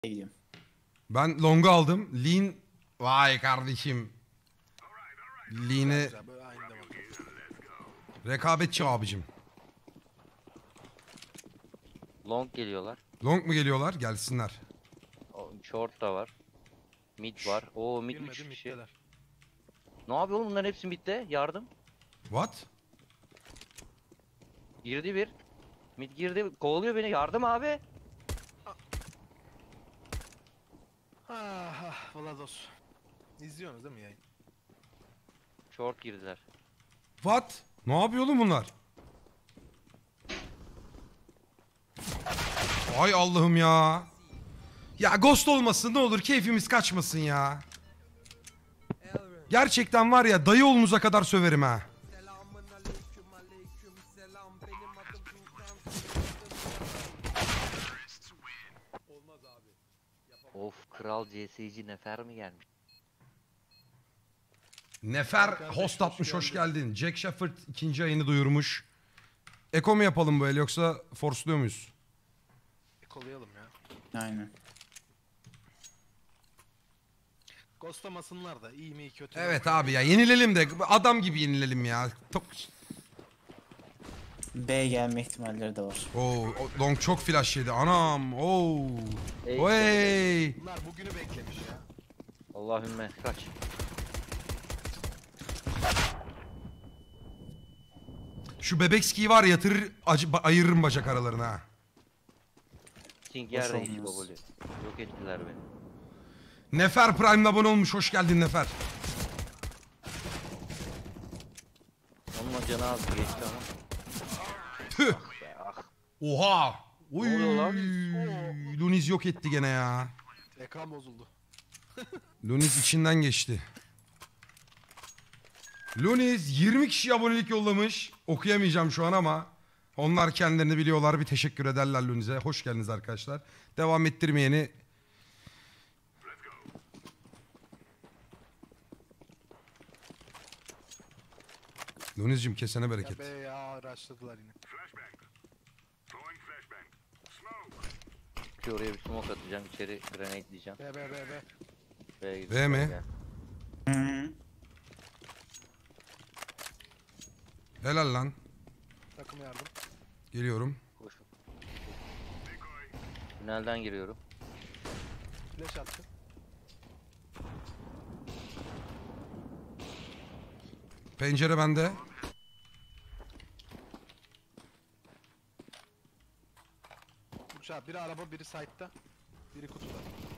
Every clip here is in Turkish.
gidiyorum. Ben long'u aldım. Lean. Vay kardeşim. Lean'e rekabetçi abicim. Long geliyorlar. Long mu geliyorlar? Gelsinler. Short da var. Mid var. Oo mid 3 Girmedim kişi. middeler. Ne yapıyor oğlum bunların hepsi midde? Yardım. What? Girdi bir. Mid girdi. Kovalıyor beni. Yardım abi. Ah Vlados. İzliyorsunuz değil mi yayın? Short girdiler. What? Ne yapıyor oğlum bunlar? Ay Allah'ım ya. Ya ghost olmasın ne olur, keyfimiz kaçmasın ya. Gerçekten var ya, dayı oğlunuza kadar söverim ha. Of kral CS'ci Nefer mi gelmiş? Nefer host atmış, hoş geldin. Jack Shepard ikinci ayını duyurmuş. Eko mu yapalım böyle yoksa force'luyor muyuz? Kolayalım ya. Aynen. Ghostlamasınlar da iyi mi iyi kötü mü? Evet abi ya, yenilelim de adam gibi yenilelim ya. B gelme ihtimalleri de var. Oo, long çok flash yedi anam. Oo. Ey, Oy. Bunlar bugünü beklemiş ya. Allahümme kaç. Şu Bebekski'yi var ya, yatırır ayırırım bacak aralarına ha. King yer Hoş reis olmaz. baboli. Yok ettiler beni. Nefer Prime'le abone olmuş, hoş geldin Nefer. Onun canı az geçti ama. Tüh. Ah. Oha. Oy. Ne oluyor lan? Luniz yok etti gene ya. Ekran bozuldu. Luniz içinden geçti. Luniz 20 kişi abonelik yollamış. Okuyamayacağım şu an ama onlar kendilerini biliyorlar. Bir teşekkür ederler Luniz'e. Hoş geldiniz arkadaşlar. Devam ettirmeyeni... Luniz'cim kesene bereket. Ya be ya rushladılar yine. Ki oraya bir smoke atacağım. İçeri grenade diyeceğim. B. V mi? Hı -hı. Helal lan. Takım yardım. Geliyorum. Koşun. Tünelden giriyorum. Flash attı. Pencere bende. Uçağı biri araba biri site'da. Biri kutuda.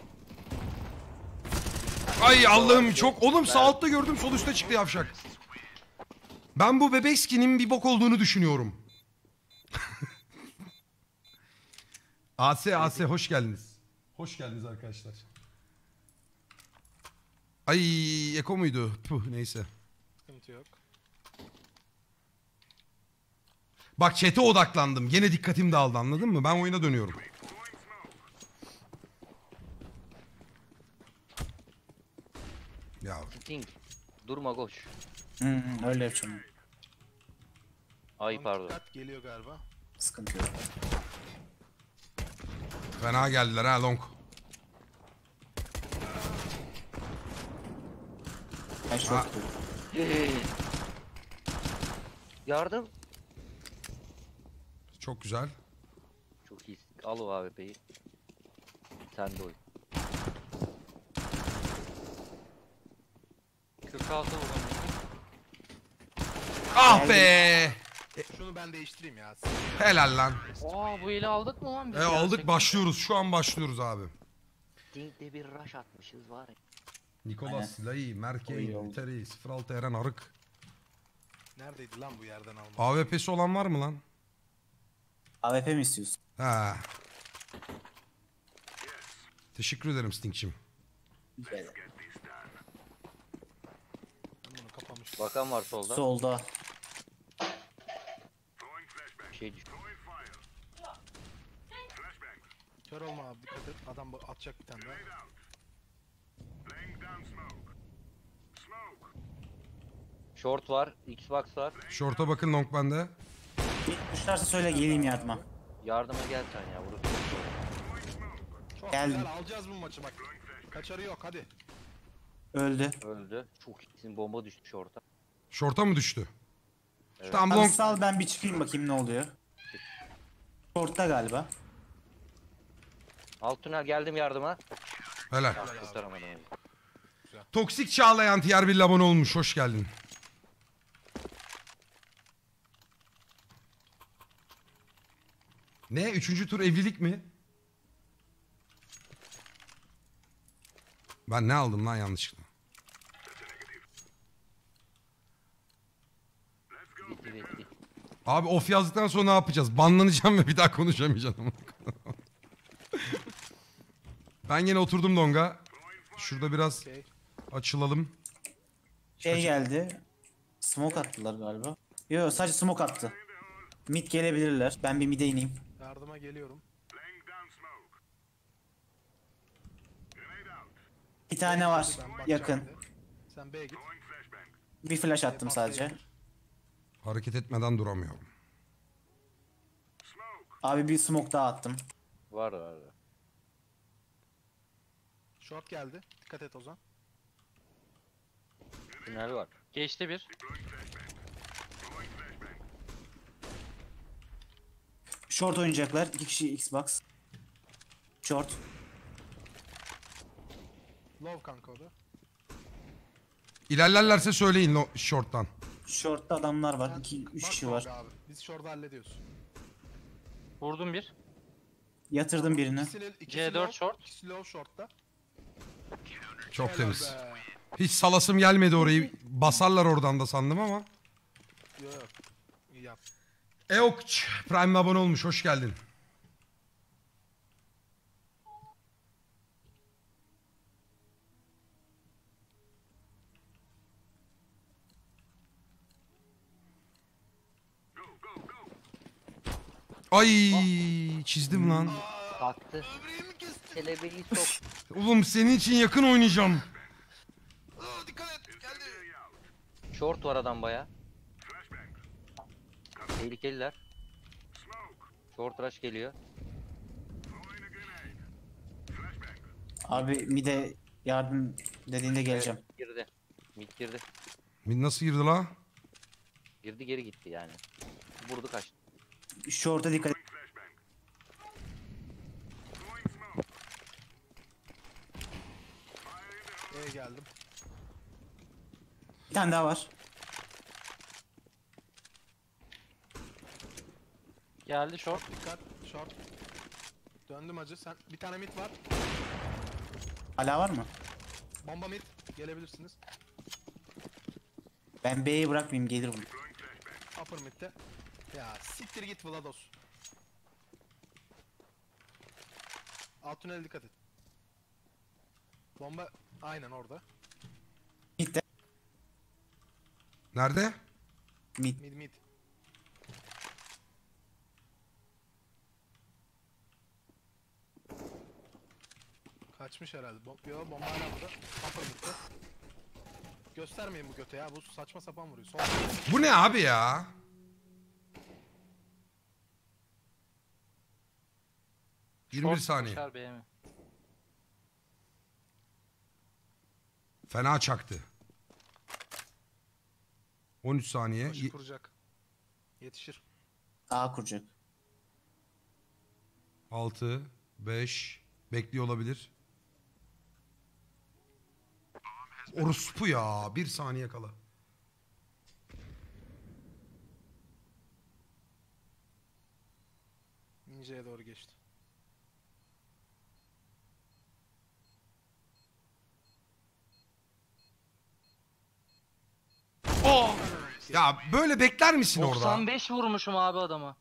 Ay Allah'ım çok... Oğlum sağ altta gördüm, sol üstte çıktı yavşak. Ben bu Bebekski'nin bir bok olduğunu düşünüyorum. AS hoş geldiniz. Hoş geldiniz arkadaşlar. Ay Eko muydu? Puh, neyse. Sıkıntı yok. Bak chat'e odaklandım. Gene dikkatim dağıldı, anladın mı? Ben oyuna dönüyorum. Ya King. Durma koş. Hı -hı. Öyle yapacağım. Ay Lan pardon. dikkat geliyor galiba. Sıkıntı yok. fena geldiler ha long. Ben short duydum. Yardım. Çok güzel. Çok iyisin. Al o AWP'yi. Sen de oyun. 46 vurdum. Ah be! Şunu ben değiştireyim ya. Helal lan. Aa bu eli aldık mı lan biz? Aldık, gerçekten? başlıyoruz. Şu an başlıyoruz abi. King'de bir rush atmışız var ya. Nikolas, Lai, Merkein, Oy, oldu. Viteri, 06 Eren Arık. Neredeydi lan bu yerden almak? AWP'si olan var mı lan? AWP mi istiyorsun? Ha. Teşekkür ederim Sting'cim. Ben bunu kapamış. Bakan var solda. Solda. Bir şey düştü. Kör olma abi dikkat et. Adam atacak bir tane daha. Short var. Xbox var. Short'a bakın, long bende. Düşerse söyle geleyim yardıma. Yardıma gel sen ya. Burası. Çok Geldim. güzel, alacağız bu maçı bak. Kaçarı yok, hadi. Öldü. Öldü. Çok iyisin. Bomba düşmüş orta. Short'a mı düştü? Evet. Tamam Abi long. sal ben bir çıkayım bakayım ne oluyor. Short'ta galiba. Alt tünel geldim yardıma. Helal. Kurtaramadım. onu. Toksik Çağlayan tier 1 abone olmuş. Hoş geldin. Ne? Üçüncü tur evlilik mi? Ben ne aldım lan yanlışlıkla? Bitti bitti. Abi off yazdıktan sonra ne yapacağız? Banlanacağım ve bir daha konuşamayacağım. Ben yine oturdum longa. Şurada biraz Okey. açılalım. Şey geldi. Smoke attılar galiba. Yo sadece smoke attı. Mid gelebilirler. Ben bir mid'e ineyim. Yardıma geliyorum. Bir tane var Ben bakacağım yakın. bir de. Sen B'ye git. Bir flash attım sadece. Hareket etmeden duramıyorum. Abi bir smoke daha attım. Var var. Short geldi. Dikkat et Ozan. Tünel var. Geçti bir. Short oynayacaklar. 2 kişi Xbox. Short. Low kanka o da. İlerlerlerse söyleyin short'tan. Short'ta adamlar var. Sen 2 3 bak kişi longa var. Abi. Biz short'u hallediyoruz. Vurdum bir. Yatırdım birini. İkisi C4 low, short. İkisi low short'ta. Çok Helal temiz. be. Hiç salasım gelmedi orayı. Basarlar oradan da sandım ama. Yok yok. İyi yap. Eokç Prime abone olmuş. Hoş geldin. Ay çizdim lan. Kalktı. Kelebeği sok. Oğlum senin için yakın oynayacağım. Dikkat et. Geldi. Short var adam baya. Tehlikeliler. Short rush geliyor. Abi mid'e yardım dediğinde geleceğim. Girdi. Mid girdi. Nasıl girdi la? Girdi geri gitti yani. Vurdu kaçtı. Short'a dikkat et. B'ye geldim. Bir tane daha var. Geldi short. Dikkat. Short. Döndüm acı. Sen bir tane mid var. Hala var mı? Bomba mid. Gelebilirsiniz. Ben B'yi bırakmayayım gelir bu. Upper mid'de. Ya siktir git Vlados. Alt tünele dikkat et. Bomba aynen orada. Mid'de. Nerede? Mid. Mid mid. Kaçmış herhalde. Yo, bomba hala burada. Upper mid'de. Göstermeyin bu göte ya. Bu saçma sapan vuruyor. Sol. Bu ne abi ya? ...21 saniye. Koşar B'ye mi? Fena çaktı. 13 saniye. Koşu kuracak. Yetişir. A kuracak. 6, 5. Bekliyor olabilir. Orospu ya. 1 saniye kala. Ninja'ya doğru geçti. Ya böyle bekler misin orada? 95 vurmuşum abi adama.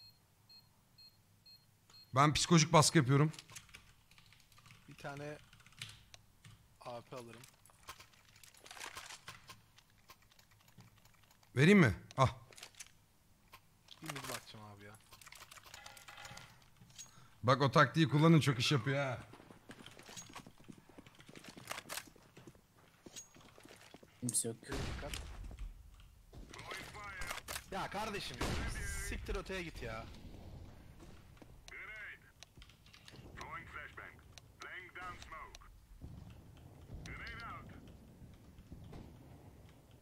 Ben psikolojik baskı yapıyorum. Bir tane AP alırım. Vereyim mi? Ah. Bir mid bakacağım abi ya. Bak o taktiği kullanın, çok iş yapıyor ha. Kimse yok. Dikkat. Ya kardeşim, siktir öteye git ya.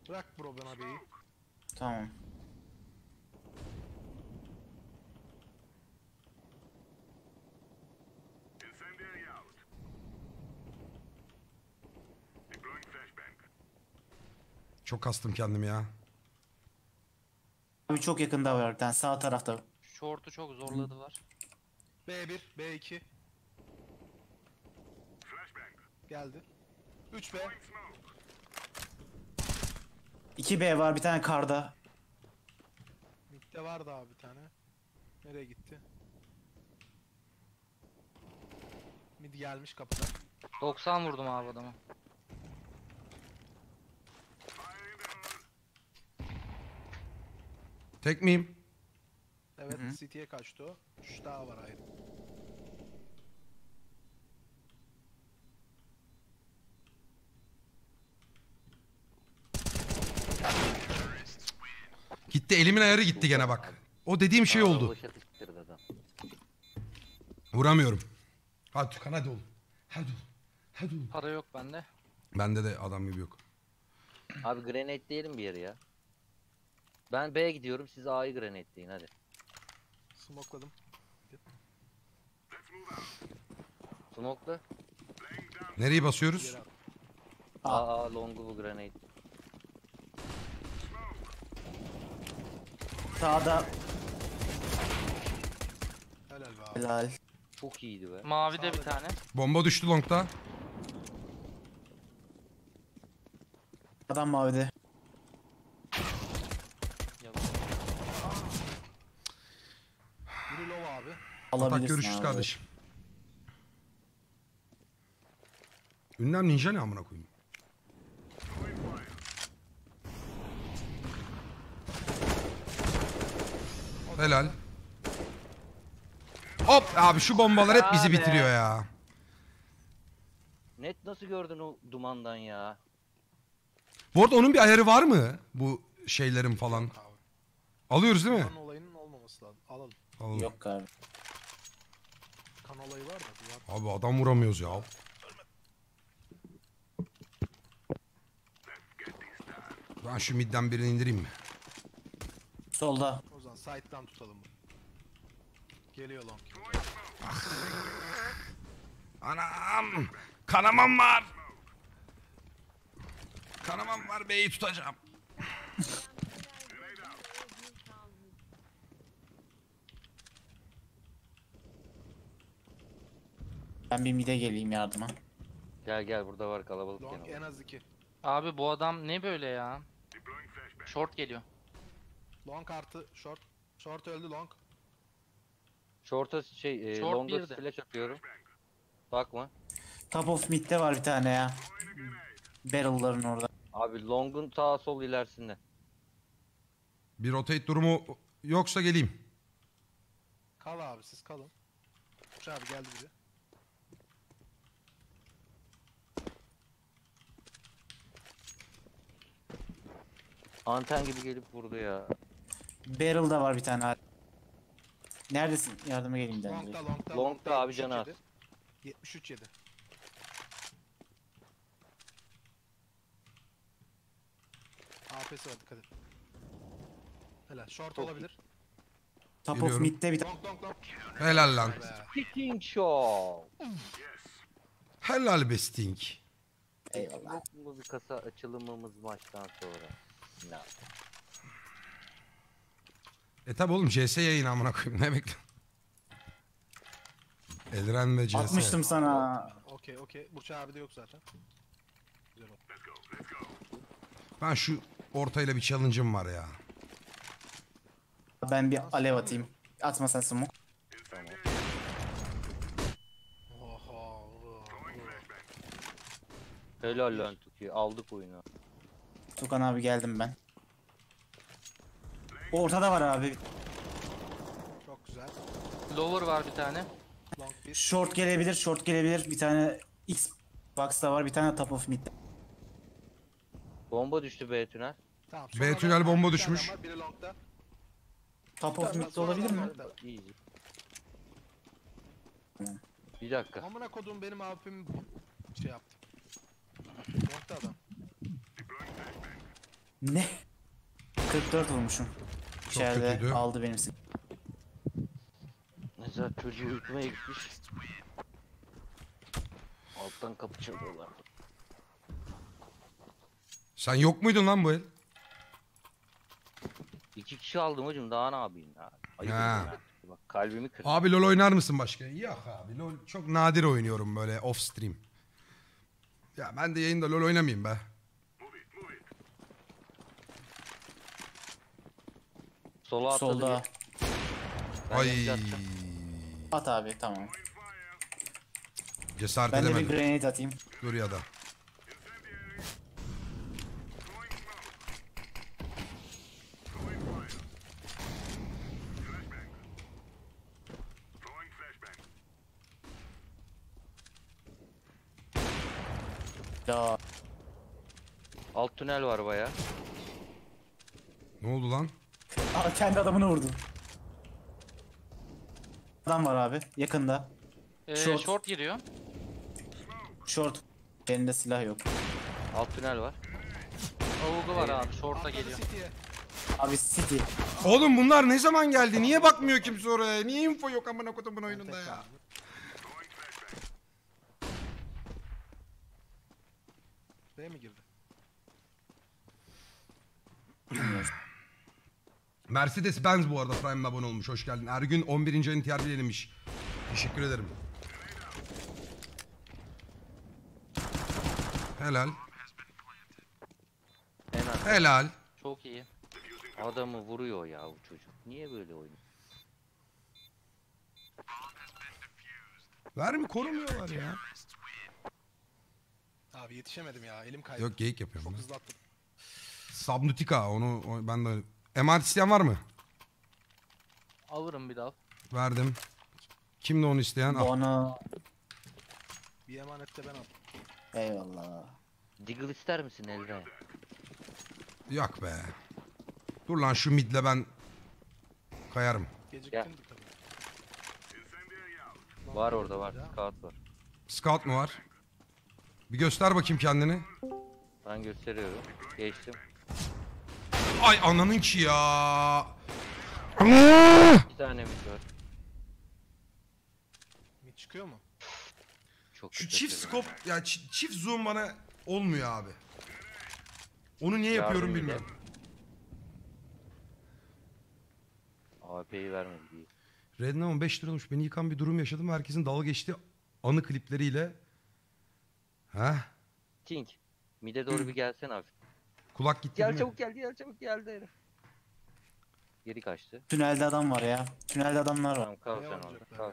Bırak bro bana B'yi. Tamam. Çok kastım kendimi ya. Abi çok yakında var bir tane sağ tarafta. Short'u çok zorladılar. B1, B2. Geldi. 3B. 2B var bir tane karda. Mid'de var daha bir tane. Nereye gitti? Mid gelmiş kapıda. 90 vurdum abi adama. Tek miyim? Evet, CT'ye kaçtı o. 3 daha var ayrı. Gitti, elimin ayarı gitti gene bak. O dediğim şey oldu. Boşa sıkıştırdı adam. Vuramıyorum. Hadi Tukan hadi oğlum. Hadi oğlum. Hadi oğlum. Para yok bende. Bende de adam gibi yok. Abi grenade diyelim bir yere ya. Ben B'ye gidiyorum, siz A'yı grenade hadi. Smokeladım. Smoke'la. Nereyi basıyoruz? Geri at. Aa longu bu grenade. Sağda Helal be abi. helal. Çok iyiydi be. Mavide bir tane. Bomba düştü longta. Adam mavide. Biri low abi. Atak Alabilirsin görüşürüz abi. kardeşim. Ünlem ninja ne amına koyayım? Helal. Hop abi şu bombalar hep bizi Abi. bitiriyor ya. Net nasıl gördün o dumandan ya? Bu arada onun bir ayarı var mı? Bu şeylerin falan. Abi. Alıyoruz değil mi? Kan olayının olmaması lazım. Alalım. Alalım. Yok abi. Kan olayı var da. Var. Abi adam vuramıyoruz ya. Ben şu midden birini indireyim mi? Solda. O zaman side'dan tutalım. Geliyor long. Anam! Kanamam var! Kanamam var, B'yi tutacağım. Ben bir mide geleyim yardıma. Gel gel, burada var kalabalık Long gene. en az 2. Abi bu adam ne böyle ya? Short geliyor. Long artı short. Short öldü long. Short'a Short longa bir de. flash atıyorum. Bakma. Top of mid'de var bir tane ya. Barrel'ların orada. Abi long'un sağ sol ilerisinde. Bir rotate durumu yoksa geleyim. Kal abi siz kalın. Uç abi geldi biri. Anten gibi gelip vurdu ya. Barrel'da var bir tane abi. Neredesin? Yardıma geleyim de. Long'da. Long'da abi 73 canı az. yedi. 73 yedi. AP'si var dikkat et. Helal. Short Çok olabilir. Top of Geliyorum. mid'de bir tane. Long. Helal lan. Be. Kicking show. Helal be Sting. Eyvallah. Yok mu bir kasa açılımımız maçtan sonra? No. Tabi oğlum CS yayın amına koyayım, ne bekliyorsun? Elren ve CS. Atmıştım sana. Okey. Burç abi de yok zaten. Güzel oldu. Ben şu ortayla bir challenge'ım var ya. Ben bir alev atayım. Atma sen smoke. Oha. Helal lan Tuki. Aldık oyunu. Tukan abi geldim ben. Ortada var abi. Çok güzel. Lower var bir tane. Long 1. Short gelebilir, short gelebilir. Bir tane X box'ta var, bir tane top of mid. Bomba düştü B tünel. Tamam. B sonra tünel ben- bomba bir tane düşmüş. var, biri long'da. Top of Sonra- mid sonra olabilir mi? long'da. Easy. Bir dakika. Amına kodum benim abim şey yaptı. Long'da adam. Ne? 44 vurmuşum. İçeride kötüydü. aldı benim silah. Nezahat çocuğu uyutmaya gitmiş. Alttan kapı çalıyorlar. Sen yok muydun lan bu el? 2 kişi aldım hocam, daha ne yapayım ya. Ayıp Ha. ediyorum. Bak kalbimi kırdı. Abi LoL oynar mısın başka? Yok abi LoL çok nadir oynuyorum böyle off stream. Ya ben de yayında LoL oynamayayım be. Sola atladı Solda. bir. Ben Ay yanıcı atacağım. At abi tamam. cesaret Ben de bir edemedim. grenade atayım. Dur ya da. Ya Alt tünel var baya. Ne oldu lan? Aa, kendi adamını vurdu. Adam var abi yakında. Short. Short giriyor. Short. Elinde silah yok. Alt tünel var. Avugu var abi. Short'a Atladı geliyor. City'ye. Abi City. Oğlum bunlar ne zaman geldi? Niye bakmıyor kimse oraya? Niye info yok amına kodumun oyununda Tek ya? kaldı. B'ye mi girdi? Bilmiyorum. Mercedes Benz bu arada Prime'le abone olmuş. Hoş geldin. Ergün 11. ayın TR bilenmiş. Teşekkür ederim. Helal. En az. Helal. Çok iyi. Adamı vuruyor ya bu çocuk. Niye böyle oynuyor? Ver mi korumuyorlar ya? Abi yetişemedim ya, elim kaydı. Yok geyik yapıyorum. Çok ben. hızlı attım. Subnautica ben de... Emanet isteyen var mı? Alırım bir daha. Verdim. Kimdi onu isteyen? Al. Onu. Bir emanette ben aldım. Eyvallah. Diggle ister misin Elra? Yok be. Dur lan şu midle ben kayarım. Geciktim tabii. Var orada var. Scout var. Scout mu var? Bir göster bakayım kendini. Ben gösteriyorum. Geçtim. Ay ananın ki ya. 2 tane mid var. Mid çıkıyor mu? Çok Şu kötü çift yapıyorum. scope ya çift zoom bana olmuyor abi. Onu niye yapıyorum Yardım bilmiyorum. AP'yi vermedi diye. Rednam'ın 5 lira olmuş. Beni yıkan bir durum yaşadım. Herkesin dalga geçti anı klipleriyle. Ha? Tink. Mid'e doğru bir gelsene abi. Kulak gitti Gel değil mi? çabuk gel, gel çabuk geldi herif. Geri kaçtı. Tünelde adam var ya. Tünelde adamlar var. Tamam kal Ne sen orada. olacaklar Kal ya?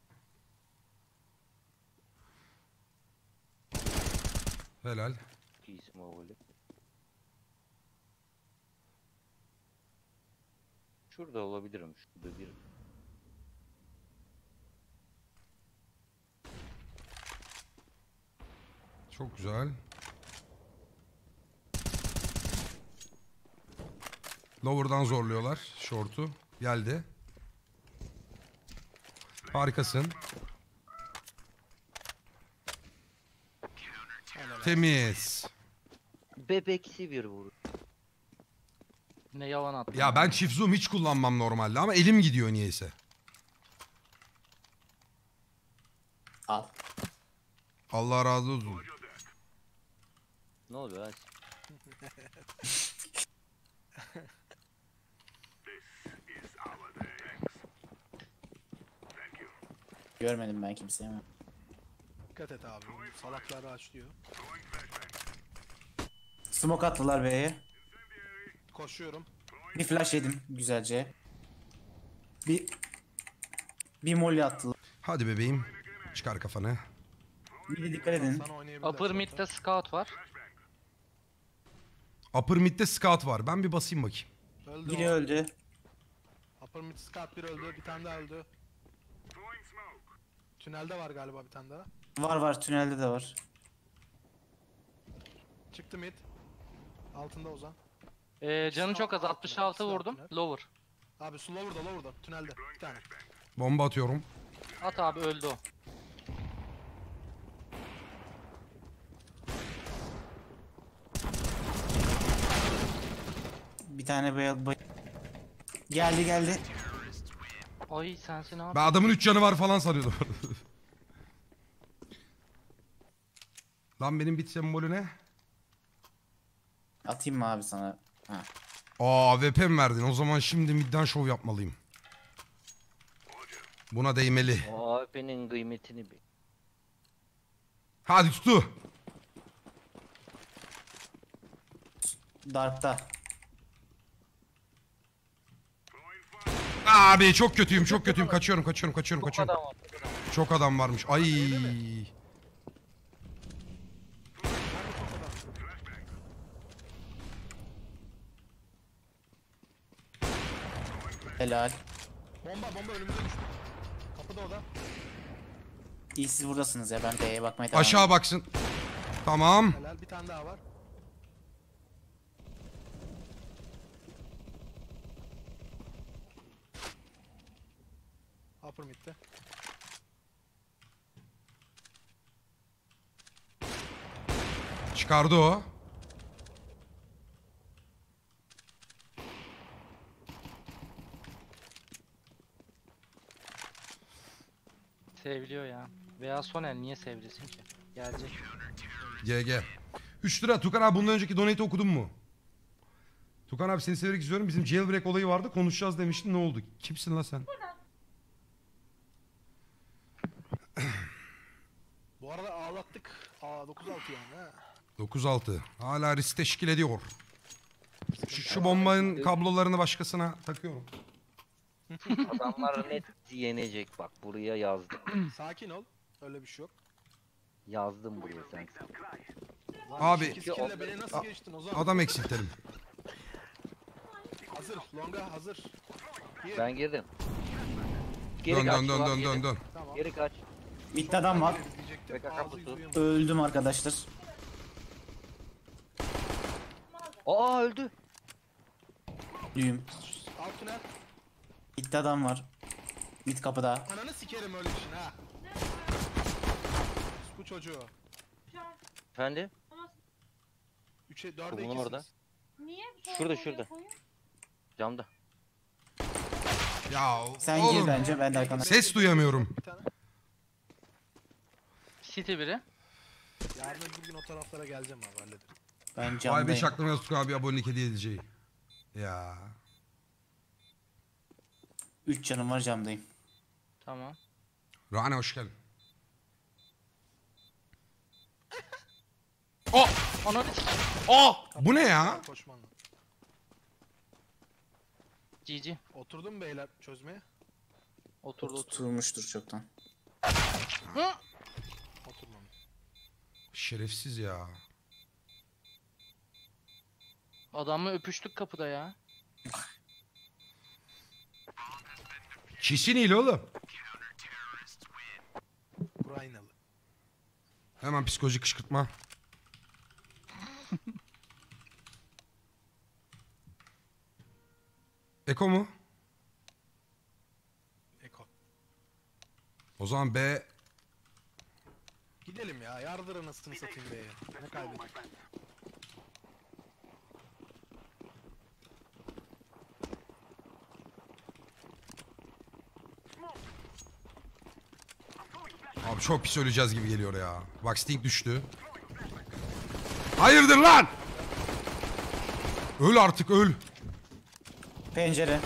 sen. Helal. İyisin o golü. Şurada olabilirim. Şurada bir. Çok güzel. Lower'dan zorluyorlar. Short'u. Geldi. Harikasın. Helal. Temiz. Bebeksi bir vur. Ne yalan attım. Ya ben çift zoom hiç kullanmam normalde ama elim gidiyor niyeyse. Al. Allah razı olsun. Ne oluyor lan? Görmedim ben kimseyi ama. Dikkat et abi. bu Salakları açlıyor. Smoke attılar B'ye. Koşuyorum. Bir flash yedim güzelce. Bir molly attılar. Hadi bebeğim. Çıkar kafanı. Bir de dikkat edin. Sana oynayabilirler. Upper zaten. mid'de scout var. Upper mid'de scout var. Ben bir basayım bakayım. Öldü Biri o. öldü. Upper mid scout bir öldü. Bir tane daha öldü. Tünelde var galiba bir tane daha. Var tünelde de var. Çıktı mid. Altında Ozan. Canı çok az. 66 Silah vurdum. tünel. Lower. Abi su lower'da. Tünelde. Bir tane. Bomba atıyorum. At abi, öldü o. Bir tane geldi. Ay sensin abi. Ben adamın 3 canı var falan sanıyordum. Lan benim bit sembolü ne? Atayım mı abi sana? Ha. Aa VP mi verdin? O zaman şimdi midden şov yapmalıyım. Buna değmeli. O AWP'nin kıymetini bil. Hadi tutu. Dark'ta. Abi çok kötüyüm. Kaçıyorum. Çok adam var. Çok adam var. Çok adam varmış. Ay. Helal. Bomba önümüze düştü. Kapıda o da. İyi siz buradasınız ya, ben B'ye bakmaya devam Aşağı baksın. Tamam. Helal, bir tane daha var. Upper mid'de. Çıkardı o. Seviliyor ya. Veya Soner niye sevlesin ki? Gelecek. GG. 3 lira. Tukan abi bundan önceki donate'i okudun mu? Tukan abi seni severek izliyorum. Bizim jailbreak olayı vardı. Konuşacağız demiştin. Ne oldu? Kimsin la sen? Bu arada ağlattık. 9-6 yani ha. 9-6. Hala risk teşkil ediyor. Şu bombanın kablolarını başkasına takıyorum. Adamlar net yenecek bak. Buraya yazdım. Sakin ol. Öyle bir şey yok. Yazdım buraya sen. Lan Abi- 8 kill'le beni nasıl geçtin o zaman? Adam eksiltelim. Hazır. Longa hazır. Gir. Ben girdim. Dön kaç, dön dön ulan, dön geri. dön dön. Tamam. Geri kaç. Mid'de adam var. Diyecektim. PKK Ağzı pusu. yüzü yumruk. Öldüm arkadaşlar. Aa öldü. Düğüm. Alt tünel. Mid'de adam var. Mid kapıda. Ananı sikerim öyle işin ha. Bu çocuğu. Efendim? 3'e 4'e Bunun 2'siniz. orada. Niye? Şurada. Camda. Ya Sen oğlum. gir bence, ben de arkandan. Ses duyamıyorum. Bir tane. City biri. Yarın öbür gün o taraflara geleceğim abi hallederim. Ben Vay be hiç camdayım. aklıma yok Tukan abi abonelik hediye edeceği. Ya. 3 canım var, camdayım. Tamam. Rane hoş geldin. Oh! Ananı Oh! Bu ne ya? Koşmanla. GG. Oturdun mu beyler çözmeye? Oturdu. Tutulmuştur çoktan. Oturmamış. Şerefsiz ya. Adamla öpüştük kapıda ya. Kesin iyi oğlum. Ukraynalı. Hemen psikolojik kışkırtma. Eko mu? Eko. O zaman B. Gidelim ya. Yardır anasını satayım beye. Ne kaybettik? Abi çok pis öleceğiz gibi geliyor ya. Bak Sting düştü. Hayırdır lan? Öl artık öl. Pencere.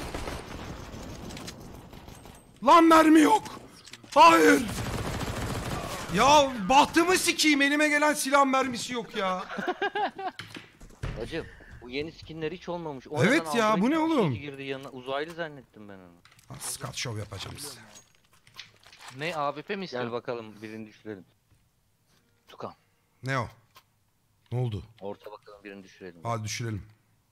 Lan mermi yok. Hayır. Ya bahtımı sikeyim, elime gelen silah mermisi yok ya. Hacım bu yeni skinler hiç olmamış. Evet Oradan ya, aldık, bu ne bir oğlum? şey girdi yanına. Uzaylı zannettim ben onu. Skat show yapacağım size. Ne AWP mi Gel istiyorsun? bakalım birini düşürelim. Tukan. Ne o? Ne oldu? Orta bakalım birini düşürelim. Hadi düşürelim.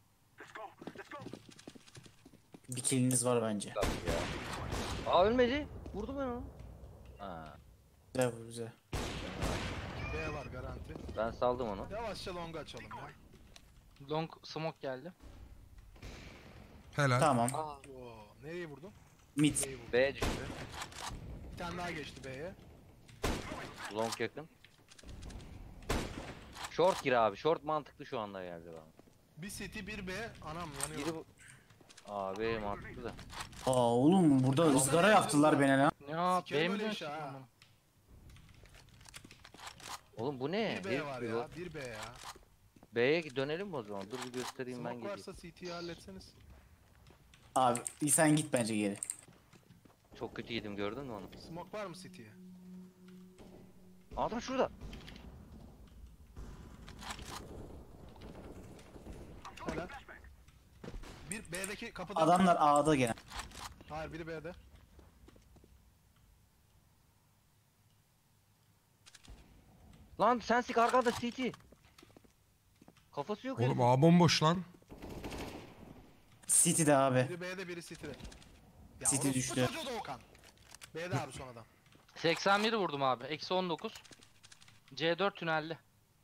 Bir killiniz var bence. Bak ya. Aa ölmedi. Vurdum ben onu. Ha, Güzel güzel. B var garanti. ben saldım onu. Yavaşça longa açalım ya. Long smoke geldi. Helal. Tamam. Oo, nereye vurdun? Mid. B'yi vurdum. B düştü. Bir tane daha geçti B'ye. Long yakın. Short gir abi. Short mantıklı şu anda geldi bana. Bir City bir B. Anam Biri yanıyor. bu. Abi mantıklı da. Aa oğlum burada ızgara yaptılar beni lan. Ya Sikerim öyle benim iş ha. Oğlum bu ne? Bir B var ya. Bir B ya. B'ye dönelim mi o zaman? Dur bir göstereyim ben Smoke geleyim. varsa CT'yi halletseniz. Abi sen git bence geri. Çok kötü yedim gördün mü onu? Smoke var mı City'ye? Adam şurada. Helal. Bir B'deki kapıda. Adamlar A'da gene. Hayır biri B'de. Lan sen sik arkada CT. Kafası yok Oğlum herifin. A bomboş lan. City'de abi. Biri B'de biri City'de. Ya City orospu düştü. çocuğu da Okan. B'de abi son adam. 81 vurdum abi. Eksi 19. C4 tünelde.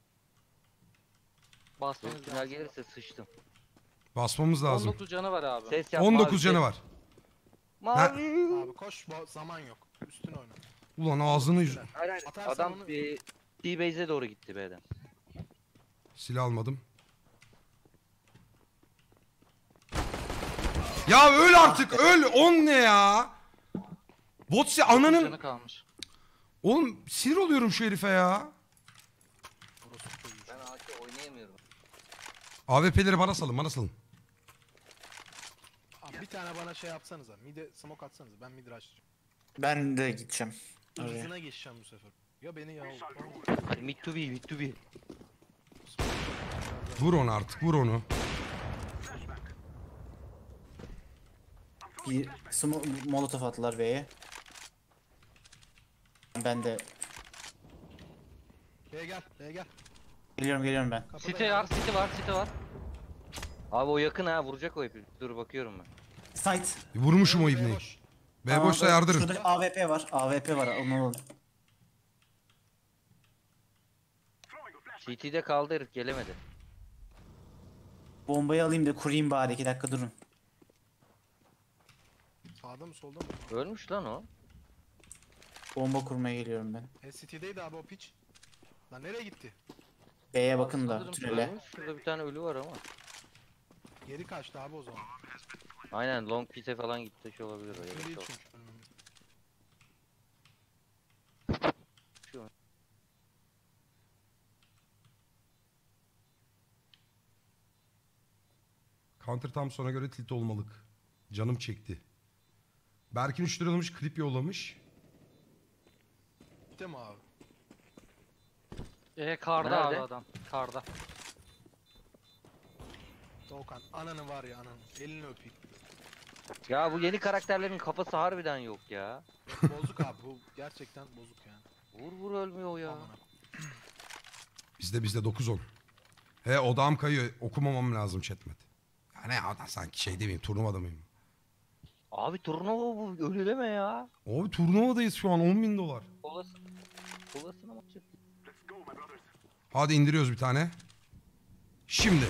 Basmanız Tünel lazım. gelirse sıçtım. Basmamız lazım. 19 canı var abi. Ses yap 19 mavi, canı ses. var. Mavi. Abi koş zaman yok. Üstüne oyna. Ulan ağzını Hayır hayır. Atarsan Adam onu- D-Base'e doğru gitti B'den. silah almadım. Ya öl artık öl. 10 ne ya? Botsi Dokuz ananın... canı kalmış. Oğlum sinir oluyorum şu herife ya. Orospu çocuğu. Ben AK oynayamıyorum. AWP'leri bana salın bana salın. Abi bir tane bana şey yapsanıza. Mid'e smoke atsanıza. Ben mid rush'cıyım. Ben de gideceğim. Oraya. Hızına geçeceğim bu sefer. Ya beni ya. Hadi mid to be, mid to be. Vur onu artık vur onu. Bir molotof attılar B'ye. Ben de B gel. B gel. geliyorum ben. Kapıda City ya. var, City var, City var. Abi o yakın ha vuracak o hep. Dur bakıyorum ben. Site. Vurmuşum o B ibneyi. boş. B boşsa yardırın. Şurada AWP var. AWP var. Onu alalım. CT'de kaldı herif gelemedi. Bombayı alayım da kurayım bari. 2 dakika durun. Sağda mı solda mı? Ölmüş lan o. Bomba kurmaya geliyorum ben. City'deydi abi o piç. Lan nereye gitti? B'ye bakın da Sanırım tünele. Ölmüş. Şurada bir tane ölü var ama. Geri kaçtı abi o zaman. Aynen long pit'e falan gitti şey olabilir o ya. Değil Çok- çünkü. Counter Thompson'a göre tilt olmalık. Canım çekti. Berkin 3 liralımış klip yollamış. Bitti mi abi? Karda Nerede? abi adam. Karda. Doğukan ananı var ya ananı. Elini öpeyim. Ya bu yeni karakterlerin kafası harbiden yok ya. Bozuk abi bu gerçekten bozuk yani. Vur vur ölmüyor o ya. Amına. Bizde 9-10. He odağım kayıyor. Okumamam lazım chatmet. Ya ne ya sanki şey demeyeyim turnuvada mıyım? Abi turnuva bu öyle deme ya. Abi turnuvadayız şu an 10.000 dolar. Kolasına maçı. Hadi indiriyoruz bir tane. Şimdi.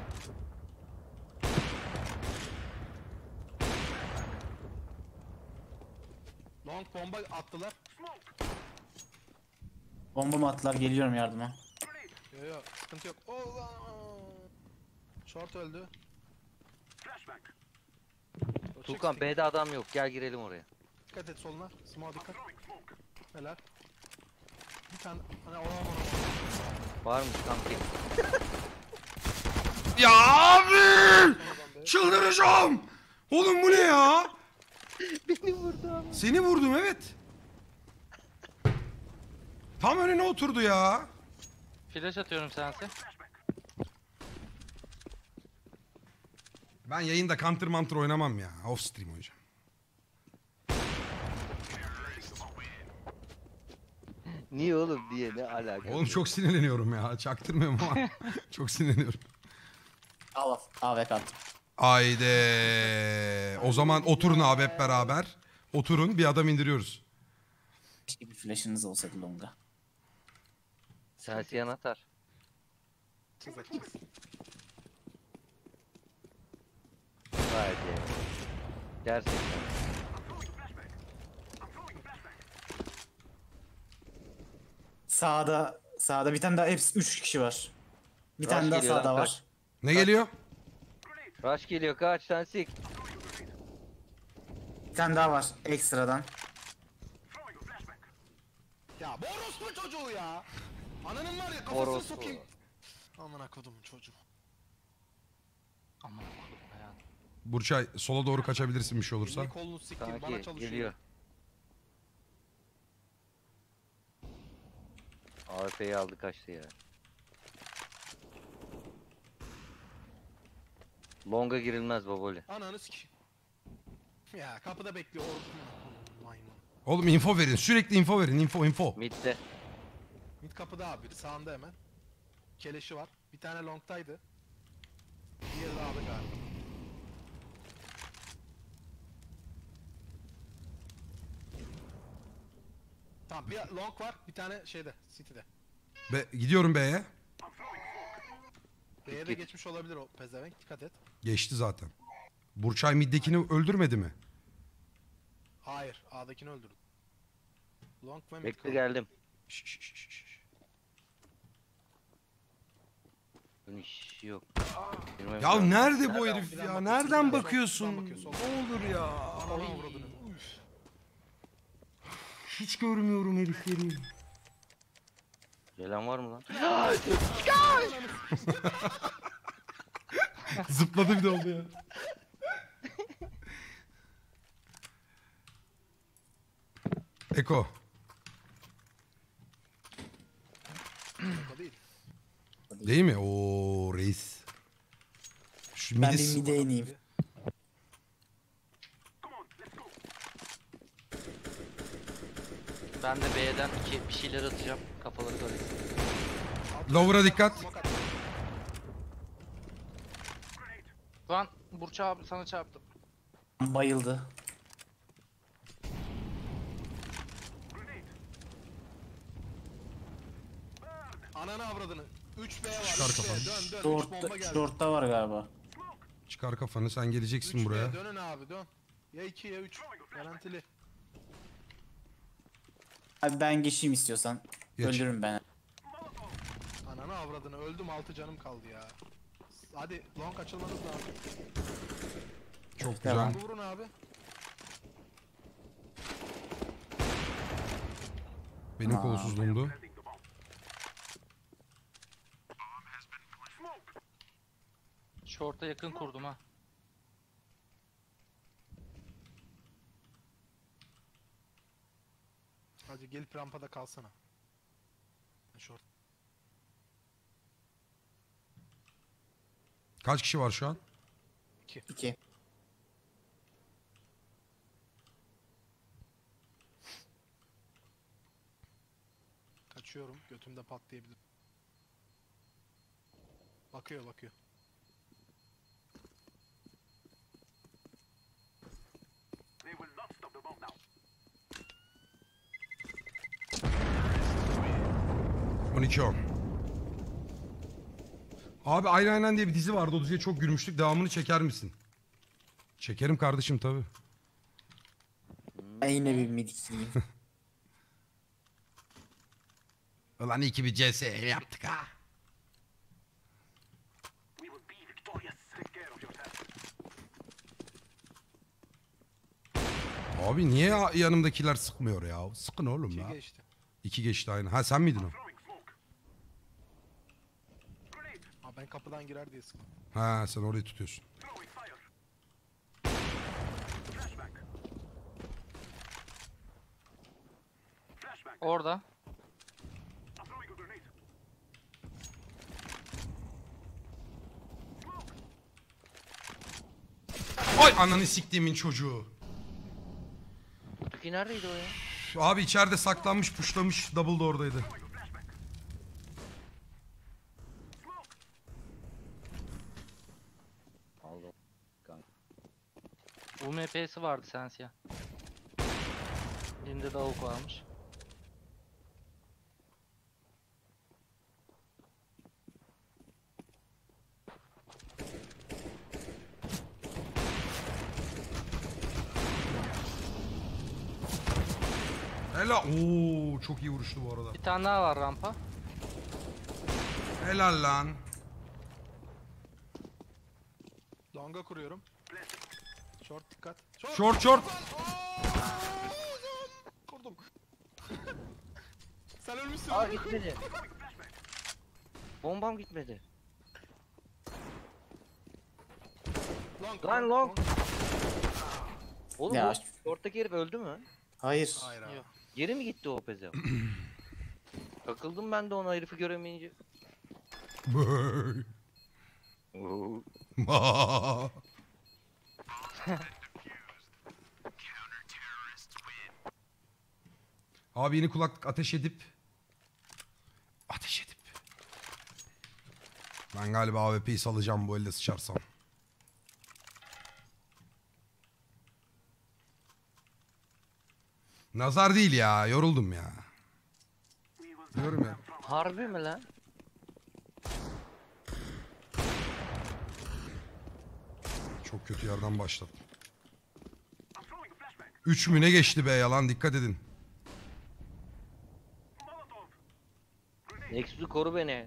Long bomba attılar. Bomba mı attılar? Geliyorum yardıma. Yo yo sıkıntı yok. Allah. Short öldü. O Tuğkan çık, B'de adam yok gel girelim oraya. dikkat et soluna. Smoke'a dikkat. Helal. Bir tane hani olamam. Varmış kanki. Ya abi! Çıldıracağım! Oğlum bu ne ya? Beni vurdu abi. Seni vurdum evet. Tam önüne oturdu ya. Flash atıyorum sense. Ben yayında counter mantra oynamam ya. Off stream oynayacağım. Niye oğlum diye ne alaka? Oğlum çok sinirleniyorum ya. Çaktırmıyorum ama. Çok sinirleniyorum. Al AWP attım. Haydi. O zaman oturun abi hep beraber. Oturun bir adam indiriyoruz. Keşke bir flash'ınız olsaydı longa. Sensiyen atar. Çizeceksin. Haydi. Gerçekten. Sağda bir tane daha hepsi 3 kişi var. Bir Rush tane daha geliyor lan, sağda kaç. var. Ne geliyor? Rush geliyor, kaç sen sik. Bir tane daha var ekstradan. Ya bu orospu çocuğu ya. Ananın var ya kafasını Orospu. sokayım. Aman akodumun çocuğu. Aman okudum hayatım. Burçay sola doğru kaçabilirsin bir şey olursa. Elini kolunu sikeyim bana Kanki çalışıyor. geliyor. AWP'yi aldı kaçtı ya. Longa girilmez baboli. Ananı sikeyim. Ya kapıda bekliyor orospu maymun. Oğlum info verin. Sürekli info verin. Info. Mid'de. Mid kapıda abi biri sağında hemen. Keleşi var. Bir tane longtaydı. Diğeri de abi galiba. Tamam bir long var bir tane şeyde city'de. Gidiyorum B'ye. B'ye de Git. geçmiş olabilir o pezevenk dikkat et. Geçti zaten. Burçay middekini öldürmedi mi? Hayır A'dakini öldürdü. Long ve mid Bekle kaldı. geldim. Şşş. Bunun işi yok. Girmem Ya lazım. nerede bu Nereden- herif birden ya? bakıyorsun, Nereden birden bakıyorsun? soldan bakıyor, soldan. Ne olur ya. Ananı avradını. Üf. Hiç görmüyorum herifleri. Gelen var mı lan? Zıpladı bir de oldu ya. Eko. Şaka değil. Değil mi? Oo reis. Şu Ben midis... bir mide ineyim. Ben de B'den bir şeyler atacağım. Kafaları karışsın. Lower'a dikkat. Smoke at. Lan Burç abi sana çarptım. Bayıldı. Ananı avradını. 3B var. Çıkar 3B. kafanı. Dön dön. 3 bomba geldi. Short'ta var galiba. Çıkar kafanı sen geleceksin 3B buraya. dönün abi dön. Ya 2 ya 3. Garantili. Abi ben geçeyim istiyorsan. Geç. Öldürürüm ben. Ananı avradını öldüm 6 canım kaldı ya. Hadi long açılmanız lazım. Çok Devam. güzel. Vurun abi. Benim kolsuzluğumdu. Short'a yakın kurdum ha. Hadi gelip rampada kalsana. Short. Kaç kişi var şu an? 2. Kaçıyorum. Götümde patlayabilir. Bakıyor bakıyor. They will not stop the bomb now. 12-10. Abi Aynen Aynen diye bir dizi vardı. O diziye çok gülmüştük. Devamını çeker misin? Çekerim kardeşim tabii. Ben yine bir mid ikiliyim. Ulan iyi ki bir CS yaptık ha. We will be victorious. Take care of yourself. Abi niye yanımdakiler sıkmıyor ya? Sıkın oğlum 2 ya. geçti. 2 geçti aynı. Ha sen miydin o? Throwing smoke. Grenade. Aa, ben kapıdan girer diye sıktım. Ha sen orayı tutuyorsun. Throwing fire. Flashback. Flashback. Orada. I'm throwing a grenade. Ay ananı siktiğimin çocuğu. Peki neredeydi o ya? Abi içeride saklanmış puşlamış. Double da oradaydı. Aldım. Kanka. UMP'si vardı Sensia. Elinde de AWP varmış. Helal. Oo çok iyi vuruştu bu arada. Bir tane daha var rampa. Helal lan. Longa kuruyorum. Short dikkat. Short short. Kurdum. Sen ölmüşsün. Aa gitmedi. Bombam gitmedi. Lan long. Oğlum Ya. bu shorttaki herif öldü mü? Hayır. Hayır abi. Yok. Geri mi gitti o peze? Takıldım ben de ona herifi göremeyince. Böööy. Abi yeni kulaklık ateş edip ben galiba AWP'yi salacağım bu elde sıçarsam. Nazar değil ya, yoruldum ya. Diyorum ya. Harbi mi lan? Çok kötü yerden başladım. I'm throwing a flashbang. 3 mü ne geçti be yalan, dikkat edin. Molotov. Nexus'u koru beni.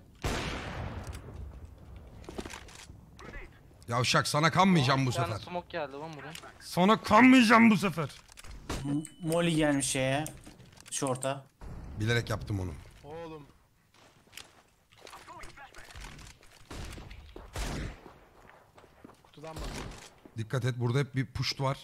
Grenade. Yavşak sana kanmayacağım bu Bir tane sefer. smoke geldi lan buraya. Sana kanmayacağım bu sefer. Molly gelmiş şeye. Short'a. Bilerek yaptım onu. Oğlum. I'm throwing a flashbang. Kutudan bakıyorum. Dikkat et, burada hep bir push var.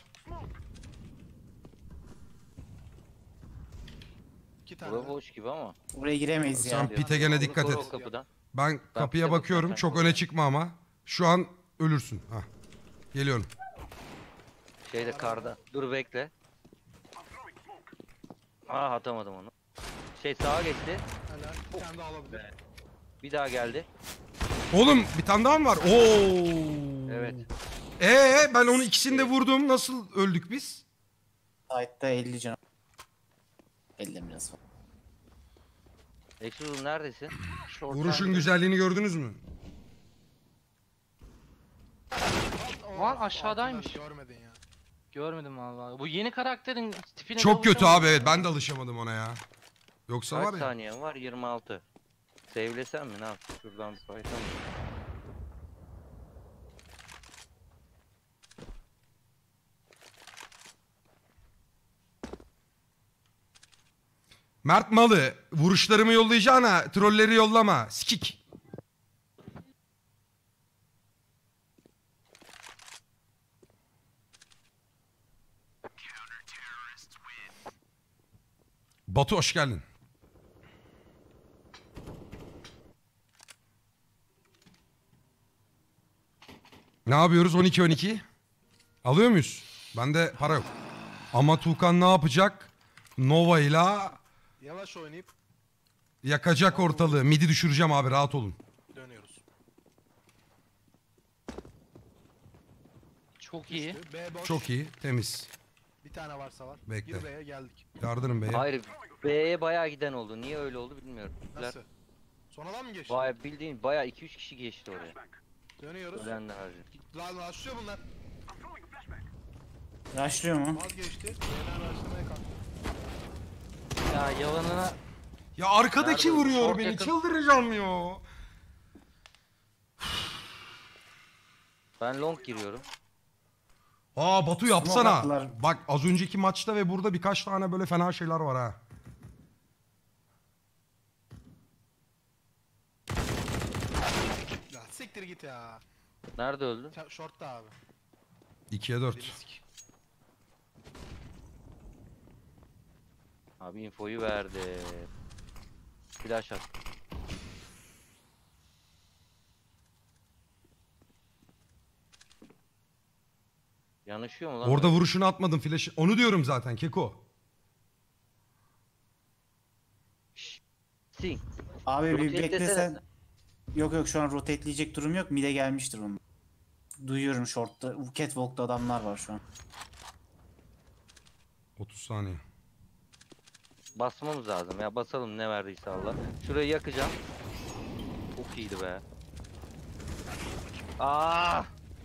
İki tane. Bura boş gibi ama. Buraya giremeyiz Sen ya. pite gene dikkat Koru et. o kapıdan. Ben kapıya pite bakıyorum, bakıyorum, çok sen öne koru. çıkma ama. Şu an ölürsün. Hah. Geliyorum. Şeyde karda. Dur bekle. I'm throwing smoke. Aa atamadım onu. Şey sağa geçti. Helal. Bir tane daha alabilir. Bir daha geldi. Oğlum bir tane daha mı var? Oo. Evet. Ben onu ikisini de vurdum. Nasıl öldük biz? Side'da 50 can. 50 biraz var. Nexus'un neredesin? Vuruşun güzelliğini gördünüz mü? Lan aşağıdaymış. Altından Görmedin ya. Görmedim vallahi. Bu yeni karakterin tipine Çok kötü kavuşamadım. abi, evet, ben de alışamadım ona ya. Yoksa Kaç var ya. saniyen var? 26. Save'lesem mi? Ne yap? Şuradan bir fayda mı? Mert Malı, vuruşlarımı yollayacağına trolleri yollama. Sikik. Batu hoş geldin. Ne yapıyoruz 12-12? Alıyor muyuz? Bende para yok. Ama Tuğkan ne yapacak? Nova'yla Yavaş oynayıp yakacak ortalığı. Midi düşüreceğim abi, rahat olun. dönüyoruz. Çok iyi. Düştü. B boş. Çok iyi, temiz. Bir tane varsa var. Bekle. Gir B'ye geldik. Yardırın beye. Hayır. B'ye bayağı giden oldu. Niye öyle oldu bilmiyorum. Nasıl? Sonradan mı geçti? Bayağı bildiğin bayağı 2-3 kişi geçti oraya. Dönüyoruz. Ölenler harcı. Lan başlıyor bunlar. I'm throwing a flashbang. Rushlıyor mu? Vazgeçti. B'den başlamaya kalktı. Ya yalanına Ya arkadaki Nerede? vuruyor Short beni, yakın. çıldıracağım ya. Ben long giriyorum. Aa Batu Smoke yapsana. attılar. Bak az önceki maçta ve burada birkaç tane böyle fena şeyler var ha. Ya siktir git ya. Nerede öldün? Short da abi. 2'ye 4. Risk. Abi infoyu verdi. Flash at. Yanışıyor mu lan? Orada böyle? vuruşunu atmadım flash'ı. Onu diyorum zaten Keko. Sing. Abi bir Rotate beklesen. desene. Yok şu an rotate'leyecek durum yok. Mid'e gelmiştir onun. Duyuyorum short'ta. Catwalk'ta adamlar var şu an. 30 saniye. Basmamız lazım ya. Basalım ne verdiyse Allah. Şurayı yakacağım. Çok iyiydi be. Aa!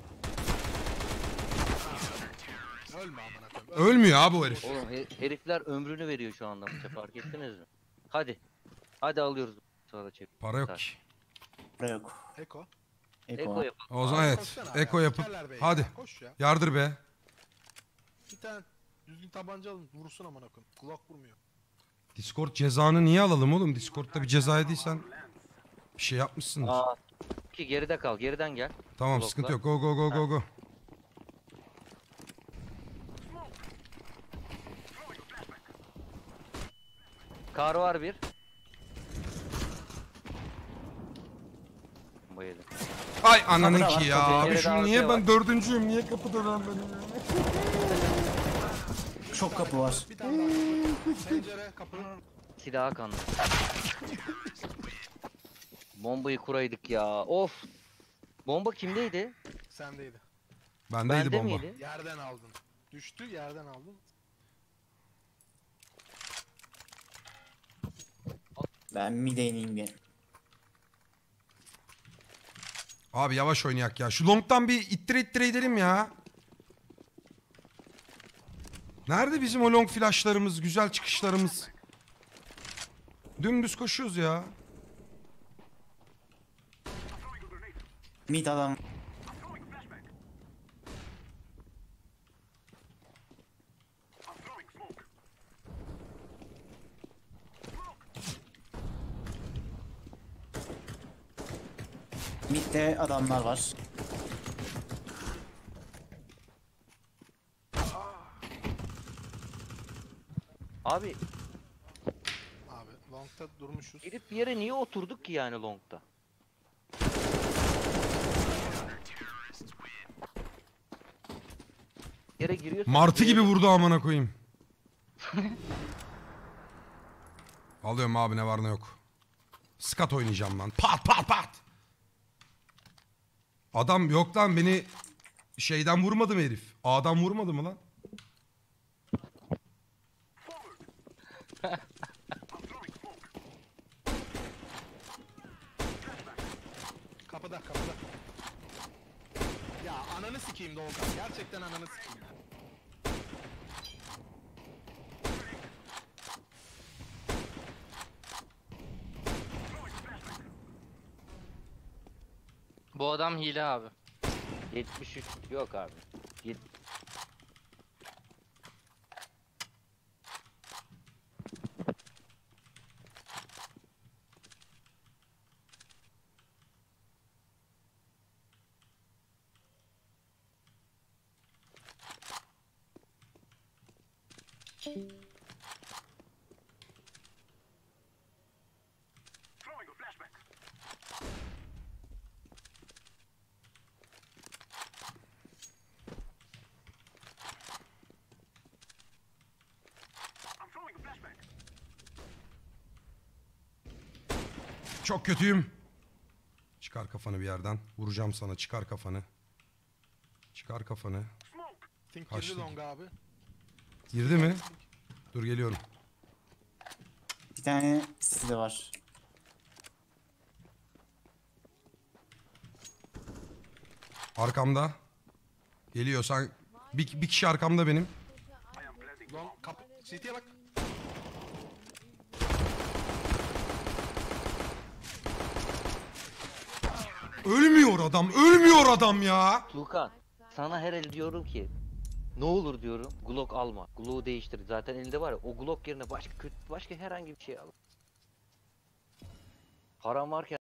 Ölme amına koyayım. Ölmüyor abi o herif. Oğlum herifler ömrünü veriyor şu anda maça, fark ettiniz mi? Hadi. Hadi alıyoruz. Sonra çek. Para yok ki. Buraya yok. Eko. Eko yap. O zaman evet. Koşsana abi Eko ya, yapıp. sikerler be ya. Hadi. Koş ya. Yardır be. Bir tane düzgün tabanca alın vursun amına koyayım. Kulak vurmuyor. Discord cezanı niye alalım oğlum? Discord'da bir ceza yediysen bir şey yapmışsındır. Aa. Ki geride kal. Geriden gel. Tamam blokla. sıkıntı yok. Go go go go go. Kar var bir. Bu yedi. Ay ananın Kapıda ki var, ya. kapıda. Abi Geride şu arkaya niye ben bak. dördüncüyüm? Niye kapıda ben benim ya? Çok kapı var. Bir tane daha. Pencere kapı. Silaha kanlı. Bombayı kuraydık ya. Of. Bomba kimdeydi? Sendeydi. Bendeydi Bende bomba. miydi? Yerden aldın. Düştü yerden aldın. Ben mid'e ineyim bir. Abi yavaş oynayak ya. Şu long'dan bir ittire ittire gidelim ya. Nerede bizim o long flashlarımız, güzel çıkışlarımız? Dümdüz koşuyoruz ya. Mid adam. Mid'de adamlar var. Abi Abi long'ta durmuşuz. gidip bir yere niye oturduk ki yani long'da? Yere giriyorsun. Martı gibi vurdu amına koyayım. Alıyorum abi ne var ne yok. Skat oynayacağım lan. Pat pat pat. Adam yok lan beni şeyden vurmadı mı herif? A'dan vurmadı mı lan? Kapıda kapıda. Ya ananı sikeyim Doğukan. Gerçekten ananı sikeyim ya. Bu adam hile abi. 73 yok abi. Throwing a flashback. I'm throwing a flashback. Çok kötüyüm. Çıkar kafanı bir yerden. Vuracağım sana. Çıkar kafanı. Çıkar kafanı. Smoke. Think Kaçtı. girdi long abi. Girdi mi? Dur geliyorum. Bir tane sizde var. Arkamda. Geliyor sen. Bir kişi arkamda benim. Long kapı. CT'ye bak. Ölmüyor adam. Ölmüyor adam ya. Tuğkan sana her el diyorum ki ne olur diyorum Glock alma. Glock'u değiştir. Zaten elinde var ya o Glock yerine başka herhangi bir şey al. Param varken